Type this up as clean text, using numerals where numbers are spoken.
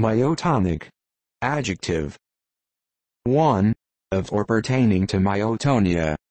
Myotonic. Adjective. 1. Of or pertaining to myotonia.